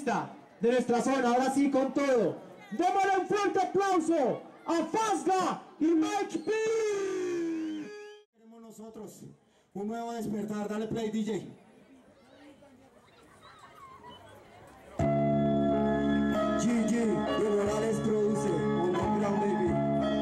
artista de nuestra zona, ahora sí con todo. Démosle un fuerte aplauso a Fasga y Mike P. Queremos nosotros un nuevo despertar. Dale play, DJ. GG, de Morales produce Underground, baby.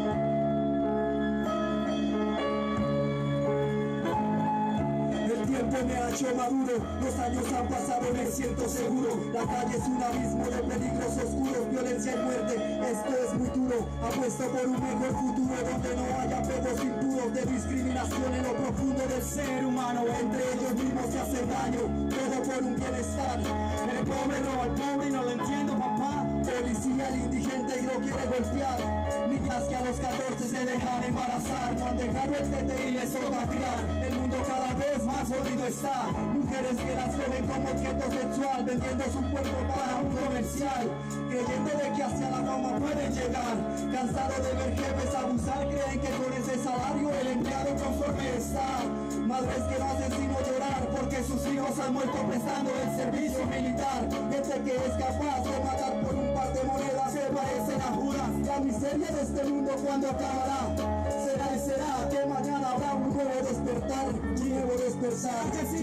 El tiempo me ha hecho maduro, los años han pasado, me siento seguro. La calle es un abismo de peligros oscuros, violencia y muerte, esto es muy duro. Apuesto por un mejor futuro donde no haya pedos impuros de discriminación en lo profundo del ser humano. Entre ellos mismos se hacen daño, todo por un bienestar. El pobre roba al pobre y no lo entiendo, papá. Policía el indigente y lo quiere golpear. Niñas que a los 14 se dejan embarazar, no han dejado el TTI, les toca criar. El mundo cada vez más jodido está. Mujeres que las ven como objeto sexual, vendiendo su cuerpo para un comercial, creyendo de que hacia la fama pueden llegar. Cansado de ver jefes abusar, creen que con ese salario el empleado conforme está. Madres que no hacen sino llorar porque sus hijos han muerto prestando el servicio militar. Gente que es capaz de matar por un par de monedas se parecen a Judas. La miseria de este mundo cuando acabará. Será y será que mañana habrá un nuevo despertar. Nuevo despertar.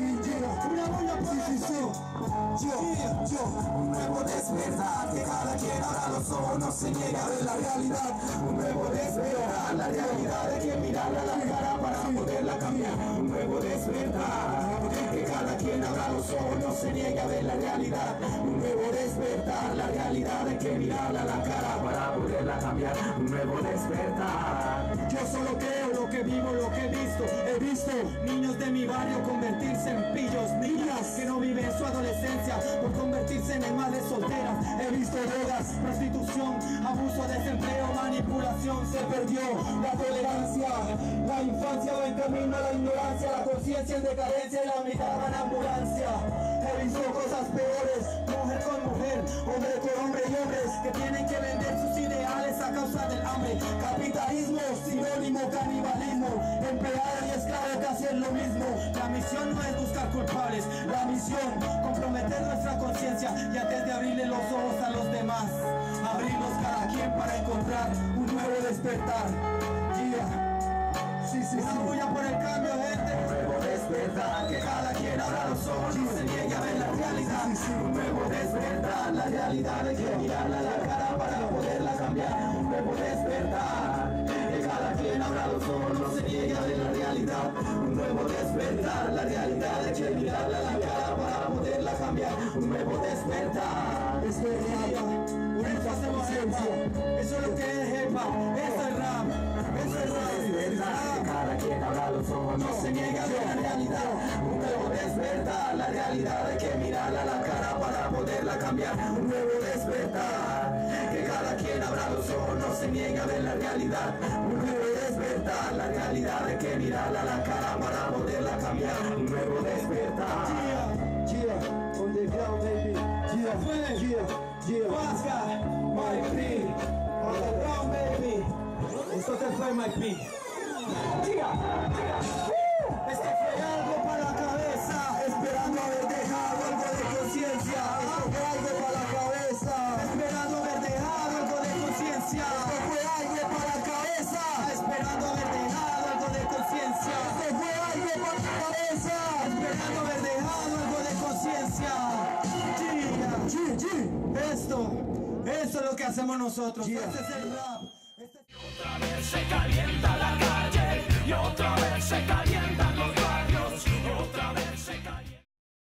Un nuevo despertar, que cada quien abra los ojos, no se niega a ver la realidad. Un nuevo despertar, la realidad hay que mirarla a la cara para poderla cambiar. Un nuevo despertar, que cada quien abra los ojos, no se niegue a ver la realidad. Un nuevo despertar, la realidad hay que mirarla a la cara para poderla cambiar. Un nuevo despertar. Yo solo creo lo que vivo, lo que he visto. He visto niños de mi barrio convertirse en pillos, niñas que no viven su adolescencia por convertirse en madres solteras. He visto drogas, prostitución, abuso, desempleo, manipulación. Se perdió la tolerancia, la infancia va en camino a la ignorancia, la conciencia en decadencia y la mirada en ambulancia. He visto cosas peores, mujer con mujer, hombre con hombre y hombres que tienen que vender sus ideales a causa del hambre. Capitalismo, sinónimo canibalismo, empleado y esclavo casi es lo mismo. La misión no es buscar culpables, la misión comprometer nuestra conciencia y antes de abrirle los ojos a los demás, abrirlos cada quien para encontrar un nuevo despertar. Una bulla por el cambio, gente. Un nuevo despertar, que cada quien abra los ojos, no se niegue a ver la realidad. Un nuevo despertar, la realidad hay que mirarla a la cara para poderla cambiar. Un nuevo despertar, que cada quien abra los ojos, no se niegue a ver la realidad. Un nuevo despertar, la realidad hay que mirarla a la cara para poderla cambiar. Un nuevo despertar. Por eso hacemos hip-hop. Eso es lo que es hip-hop. Eso es rap. Eso es rap. Cada quien abra los ojos, no se niega a ver la realidad. Un nuevo despertar, la realidad hay que mirarla a la cara para poderla cambiar. Un nuevo despertar, que cada quien abra los ojos, no se niega a ver la realidad. Un nuevo despertar, la realidad hay que mirarla a la cara para poderla cambiar. Un nuevo despertar. On the ground, baby. Fasga, Mike P. On the ground, baby. Esto se fue, Mike P. Esto fue algo para la cabeza, esperando haber dejado algo de conciencia. Esto fue algo para la cabeza, esperando haber dejado algo de conciencia. Esto fue algo para la cabeza, esperando haber dejado algo de conciencia. Esto fue algo para la cabeza, esperando haber dejado algo de conciencia. Esto es lo que hacemos nosotros. Este es el rap. Otra vez se calienta la cara.